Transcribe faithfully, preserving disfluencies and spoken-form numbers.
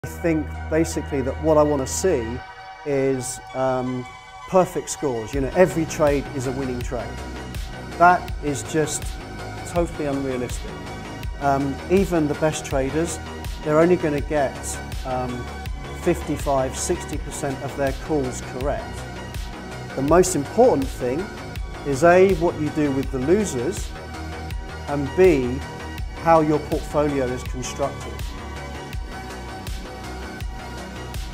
I think basically that what I want to see is um, perfect scores. You know, every trade is a winning trade. That is just totally unrealistic. Um, even the best traders, they're only going to get um, fifty-five, sixty percent of their calls correct. The most important thing is A, what you do with the losers, and B, how your portfolio is constructed.